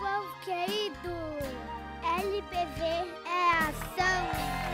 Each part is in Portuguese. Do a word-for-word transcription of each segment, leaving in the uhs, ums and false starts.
povo querido, L B V é ação.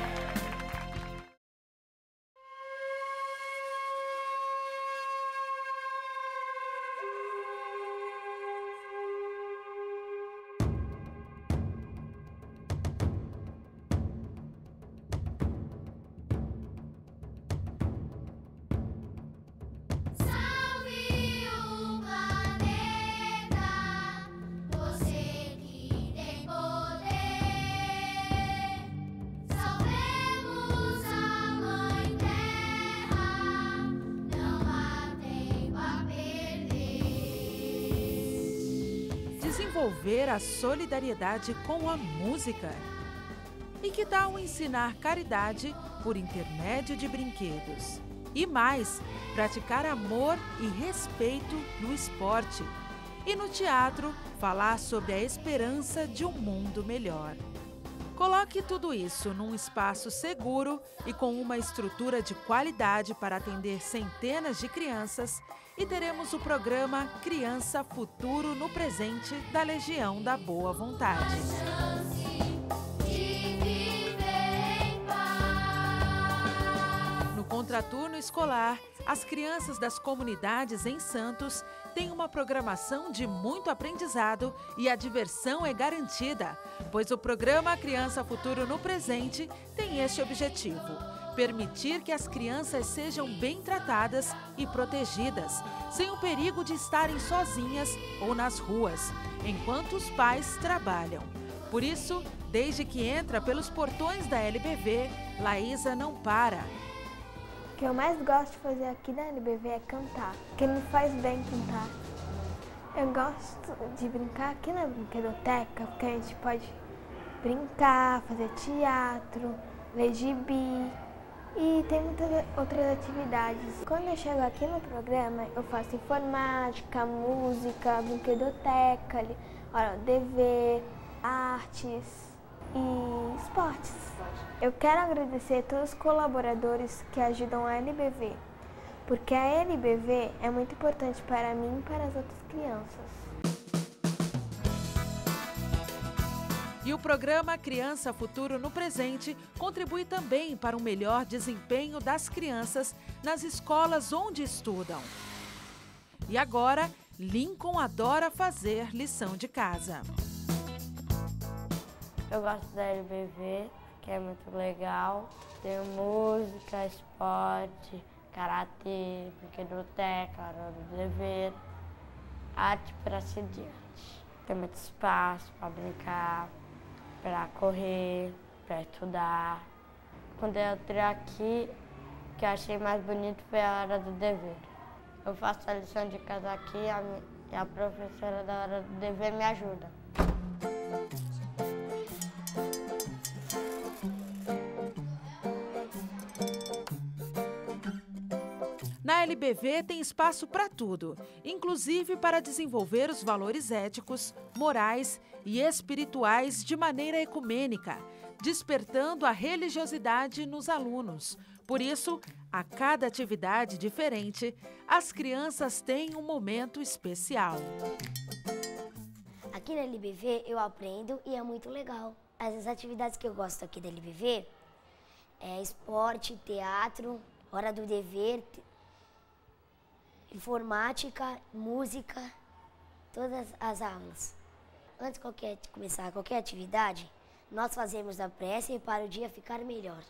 Desenvolver a solidariedade com a música. E que tal ensinar caridade por intermédio de brinquedos? E mais, praticar amor e respeito no esporte. E no teatro, falar sobre a esperança de um mundo melhor. Coloque tudo isso num espaço seguro e com uma estrutura de qualidade para atender centenas de crianças e teremos o programa Criança Futuro no Presente da Legião da Boa Vontade. No contraturno escolar, as crianças das comunidades em Santos têm uma programação de muito aprendizado e a diversão é garantida, pois o programa Criança Futuro no Presente tem este objetivo: permitir que as crianças sejam bem tratadas e protegidas, sem o perigo de estarem sozinhas ou nas ruas, enquanto os pais trabalham. Por isso, desde que entra pelos portões da L B V, Laísa não para. O que eu mais gosto de fazer aqui na L B V é cantar, porque me faz bem cantar. Eu gosto de brincar aqui na brinquedoteca, porque a gente pode brincar, fazer teatro, ler gibi e tem muitas outras atividades. Quando eu chego aqui no programa, eu faço informática, música, brinquedoteca, hora do dever, artes e esportes. Eu quero agradecer a todos os colaboradores que ajudam a L B V, porque a L B V é muito importante para mim e para as outras crianças. E o programa Criança Futuro no Presente contribui também para um melhor desempenho das crianças nas escolas onde estudam. E agora, Lincoln adora fazer lição de casa. Eu gosto da L B V, que é muito legal. Tem música, esporte, karatê, brinquedoteca, hora do dever, arte para ser diante. Tem muito espaço para brincar, para correr, para estudar. Quando eu entrei aqui, o que eu achei mais bonito foi a hora do dever. Eu faço a lição de casa aqui e a, e a professora da hora do dever me ajuda. Na L B V tem espaço para tudo, inclusive para desenvolver os valores éticos, morais e espirituais de maneira ecumênica, despertando a religiosidade nos alunos. Por isso, a cada atividade diferente, as crianças têm um momento especial. Aqui na L B V eu aprendo e é muito legal. As atividades que eu gosto aqui da L B V é esporte, teatro, hora do dever, informática, música, todas as aulas. Antes de qualquer, começar qualquer atividade, nós fazemos a prece para o dia ficar melhor.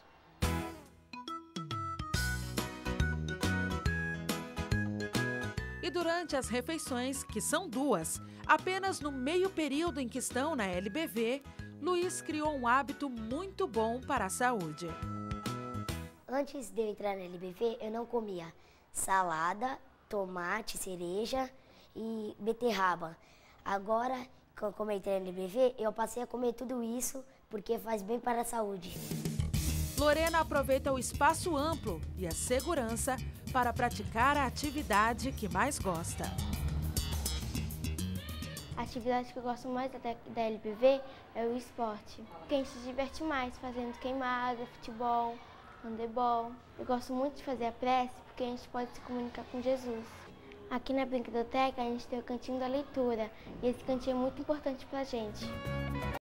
E durante as refeições, que são duas, apenas no meio período em que estão na L B V, Luiz criou um hábito muito bom para a saúde. Antes de eu entrar na L B V, eu não comia salada, tomate, cereja e beterraba. Agora, como eu entrei na L B V, eu passei a comer tudo isso porque faz bem para a saúde. Lorena aproveita o espaço amplo e a segurança para praticar a atividade que mais gosta. A atividade que eu gosto mais da, da L B V é o esporte, porque a gente se diverte mais fazendo queimada, futebol, handebol. Eu gosto muito de fazer a prece porque a gente pode se comunicar com Jesus. Aqui na Brinquedoteca a gente tem o cantinho da leitura e esse cantinho é muito importante pra gente.